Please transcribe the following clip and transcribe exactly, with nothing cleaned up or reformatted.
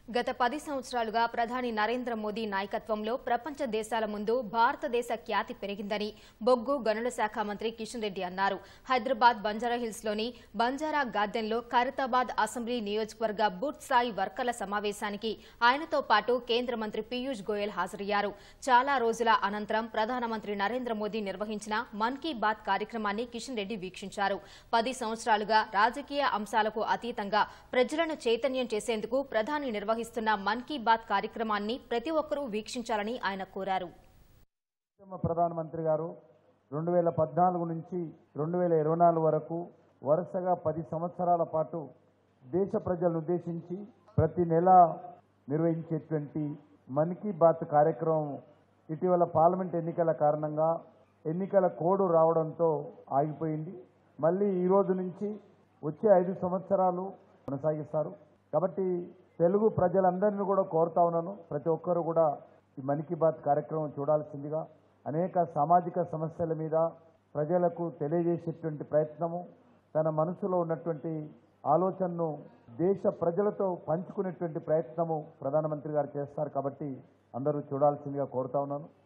గత పది సంవత్సరాలుగా ప్రధాని నరేంద్ర మోదీ నాయకత్వంలో ప్రపంచ దేశాల ముందు భారతదేశ ఖ్యాతి పెరిగిందని బొగ్గు గనుల శాఖ మంత్రి కిషన్ రెడ్డి అన్నారు. హైదరాబాద్ బంజారాహిల్స్లోని బంజారా గార్డెన్లో ఖైరతాబాద్ అసెంబ్లీ నియోజకవర్గ బూత్ స్థాయి వర్కర్ల సమావేశానికి ఆయనతో పాటు కేంద్ర మంత్రి పీయూష్ గోయల్ హాజరయ్యారు. చాలా రోజుల అనంతరం ప్రధానమంత్రి నరేంద్ర మోదీ నిర్వహించిన మన్ కీ బాత్ కార్యక్రమాన్ని కిషన్ రెడ్డి వీక్షించారు. పది సంవత్సరాలుగా రాజకీయ అంశాలకు అతీతంగా ప్రజలను చైతన్యం చేసేందుకు ప్రధాని నిర్వహిస్తున్న మన్ కీ బాత్ కార్యక్రమాన్ని ప్రతి ఒక్కరూ వీక్షించాలని ఆయన కోరారు. ప్రధానమంత్రి గారు రెండు వేల పద్నాలుగు నుంచి రెండు వేల ఇరవై నాలుగు వరకు వరుసగా పది సంవత్సరాల పాటు దేశ ప్రజలను ఉద్దేశించి ప్రతి నెల నిర్వహించేటువంటి మన్ కీ బాత్ కార్యక్రమం ఇటీవల పార్లమెంట్ ఎన్నికల కారణంగా ఎన్నికల కోడ్ రావడంతో ఆగిపోయింది. మళ్ళీ ఈ రోజు నుంచి వచ్చే ఐదు సంవత్సరాలు కొనసాగిస్తారు. కాబట్టి తెలుగు ప్రజలందరినీ కూడా కోరుతా ఉన్నాను, ప్రతి ఒక్కరు కూడా ఈ మన్ కీ బాత్ కార్యక్రమం చూడాల్సిందిగా. అనేక సామాజిక సమస్యల మీద ప్రజలకు తెలియజేసేటువంటి ప్రయత్నము, తన మనసులో ఉన్నటువంటి ఆలోచనను దేశ ప్రజలతో పంచుకునేటువంటి ప్రయత్నము ప్రధానమంత్రి గారు చేస్తారు. కాబట్టి అందరూ చూడాల్సిందిగా కోరుతా ఉన్నాను.